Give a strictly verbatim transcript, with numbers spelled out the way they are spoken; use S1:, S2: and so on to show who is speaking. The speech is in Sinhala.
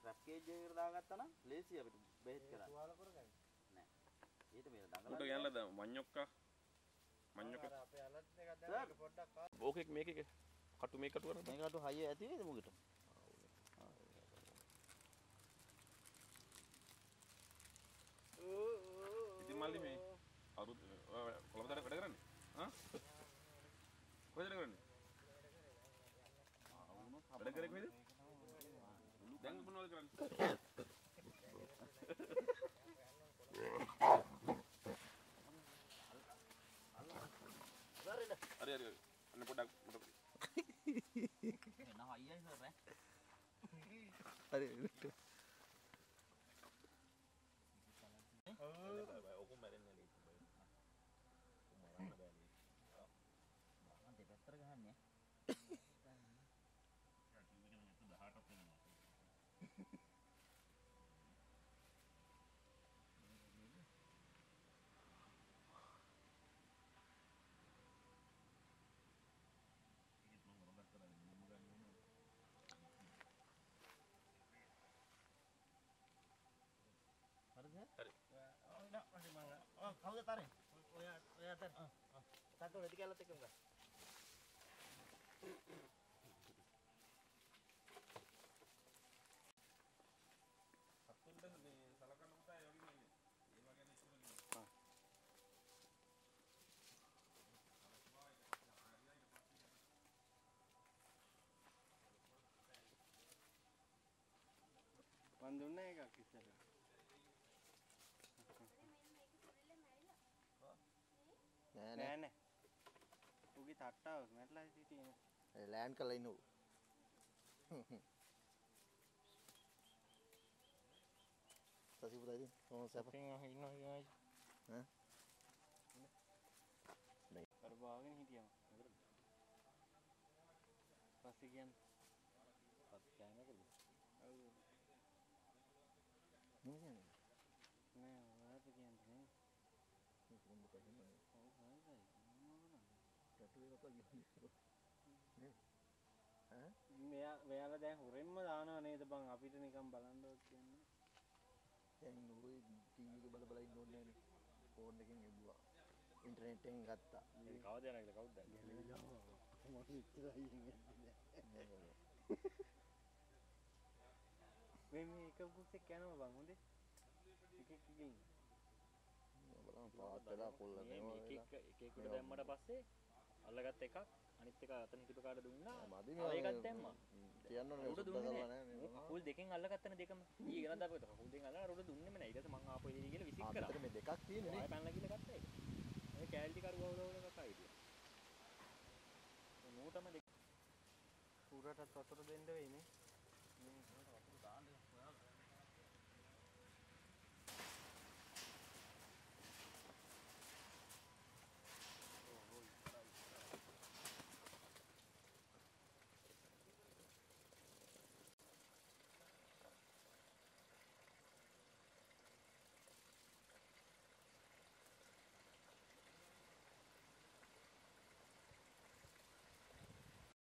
S1: පැකේජ් එකකට දාගත්තා නම් ලේසි අපිට බෙහෙත් කරන්න. තුවාල කරගන්න. නෑ. ඊට මේ දඟලන්න. උඩ යන්නද මඤ්ඤොක්කා. මඤ්ඤොක්කා. අර අපේ අලත් එකක් දැන් මේක පොඩ්ඩක් ආ. ඕකෙක් මේකේ කටු මේක කටු කරන්න. මේක කටු හයිය ඇති වේද මොකට? ඉතින් මල්ලි මේ අරුත් කොළඹ වැඩ කරන්නේ? හා? කොහෙද කරන්නේ? වැඩ කරේ කොහෙද? දැන් මොනවද කරන්නේ? හරි හරි අන්න පොඩක් පොඩක් එනවා අයියයි සර් ඈ හරි ඔව් ඔක මැරෙන්නේ නෑ මරන්න බෑනේ මම දෙපැත්තට ගහන්නේ දහඅටක් වෙනවා හරි. ඔය නෑ මම ඔය කවුද තරේ? ඔය ඔය අතර. ආ ආ. තාත්තෝ වැඩි කැලලත් එක්කම ගන්න. සතුන්ට මේ සලකන උටා ඒ වගේ නෙමෙයි. ඒ වගේ ගැන ඉස්සරහින්. ආ. මන් දුන්නේ එකක් ඉස්සරහ. නෑ නෑ නෑ. උගේ තට්ටාව මැරලා සිටිනේ. ඒ ලෑන්ඩ් කරලා ඉන්නු. සසි පුතා ඉතින් කොහොමද සැපින් ඉන්නවා ඉන්නවා ඈ? නෑ. අර බාගෙන හිටියම. පස්සේ කියන්නේ. පස්සේ කියන්නේ කළා. ඔව්. මොකද? නෑ ඔයාට කියන්නේ නේ. කොහොමද කියන්නේ? ඔව් හරියි. මොනවද? කටුවේ කතා කියන්නේ. නේ? ඈ? මෙයා මෙයාලා දැන් හොරෙන්ම දානවා නේද බං අපිට නිකන් බලන්නවත් කියන්නේ. දැන් ඔය ටීවී එක බල බල ඉන්න ඕනේ නෑනේ. ෆෝන් එකෙන් එව්වා. ඉන්ටර්නෙට් එකෙන් ගත්තා. ඒක කවද යනවා කියලා කවුද දන්නේ? ගැලවිලා. මම ඉතරයි ඉන්නේ. මේ මේ එක කුස්සෙක් යනවා බං හොඳේ. එක එක ගින්. බලන්න පාත් වෙලා කොල්ල දෙනවා. එක එක එක එකට දැම්මට පස්සේ අල්ලගත්ත එකක් අනිත් එක අතන හිටපු කාට දුන්නා. තව එකක් දැම්මා. කියන්න ඕනේ උඩ දුන්නේ නෑ. කකුල් දෙකෙන් අල්ලගත්තනේ දෙකම. ඊ ගෙනත් දාපුවා. කකුල් දෙකෙන් අල්ලලා උඩ දුන්නෙම නෑ. ඊට පස්සේ මං ආපහු එළිය ගිහලා විසික් කරා. අපිට මේ දෙකක් තියෙන්නේ නේ. ආයෙ පැනලා ගිහලා ගත්තා ඒක. ඒ කැලටි කරුවා වල වල කකා හිටියා. ඒ නූටම දෙක. පුරටත් වතුර දෙන්න වෙයි නේ. මේ